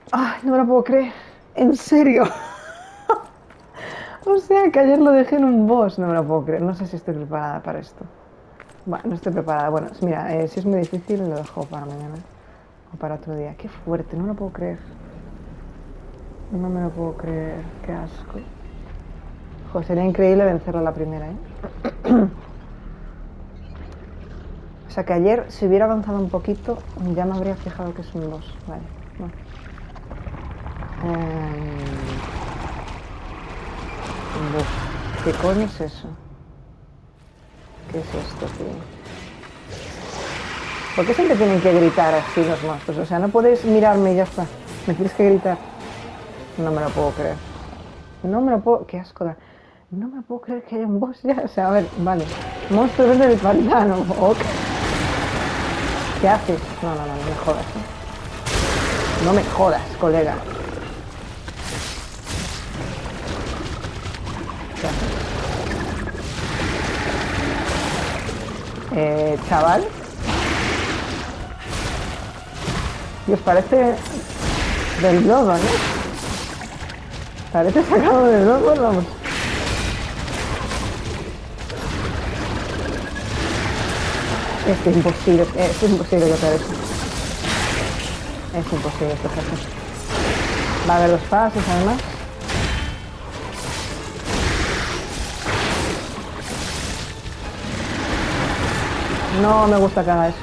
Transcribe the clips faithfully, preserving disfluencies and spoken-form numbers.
Ay, no me lo puedo creer. ¿En serio? O sea, que ayer lo dejé en un boss. No me lo puedo creer. No sé si estoy preparada para esto. Bueno, no estoy preparada. Bueno, mira, eh, si es muy difícil, lo dejo para mañana o para otro día. Qué fuerte, no me lo puedo creer. No me lo puedo creer. Qué asco. Jo, sería increíble vencerlo a la primera, ¿eh? O sea que ayer, si hubiera avanzado un poquito, ya me habría fijado que es un boss. Vale, bueno. Em, buf, ¿qué coño es eso? ¿Qué es esto, tío? ¿Por qué siempre tienen que gritar así los monstruos? O sea, no podéis mirarme y ya está. Me tienes que gritar. No me lo puedo creer. No me lo puedo... Qué asco da. No me puedo creer que haya un boss ya. O sea, a ver, vale. Monstruo verde del pantano. Ok. ¿Qué haces? No, no, no, no me jodas. ¿Eh? No me jodas, colega. ¿Qué haces? Eh, chaval. Y os parece del lodo, ¿no? Parece sacado del lodo, vamos. Es que es imposible, es imposible que hacer eso. Es imposible esto hacer. Va a haber dos fases además. No me gusta que haga eso.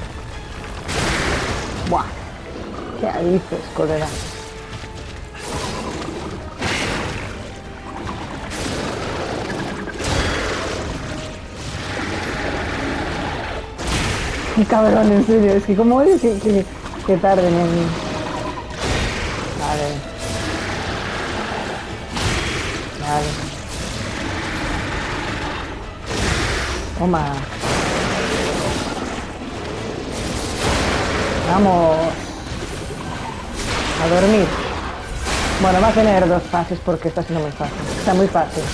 Buah. ¿Qué dices, colega? Qué cabrón, en serio. Es que como odio que, que, que tarden en... Vale. Vale. Toma. Vamos. A dormir. Bueno, va a tener dos fases porque está siendo muy fácil. Está muy fácil.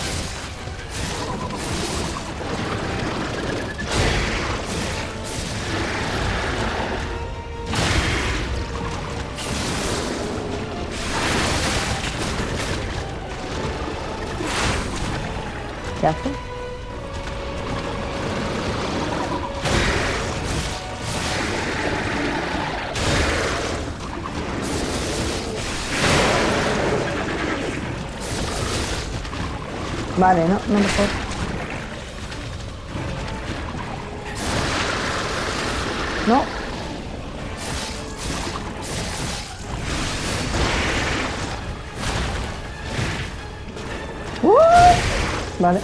¿Qué hace? Vale, no, no mejor. No. ¡Uh! Vale.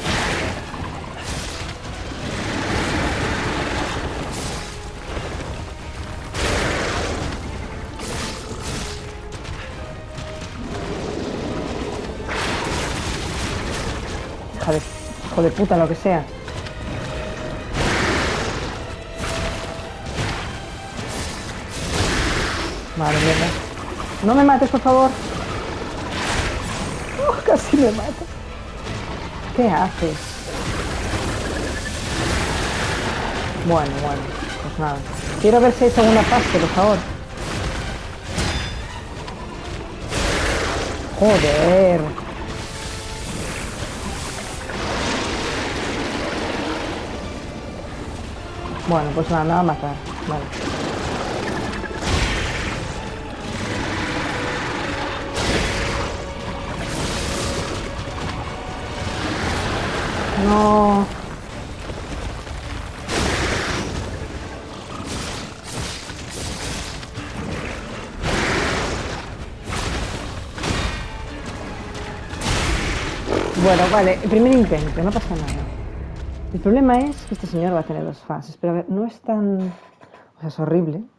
Hija de, hijo de puta, lo que sea. Vale, mierda. No me mates, por favor. Oh, casi me mata. ¿Qué haces? Bueno, bueno, pues nada. Quiero ver si hay segunda fase, por favor. Joder. Bueno, pues nada, me va a matar. Vale. No. Bueno, vale, el primer intento, no pasa nada. El problema es que este señor va a tener dos fases, pero a ver, no es tan... O sea, es horrible,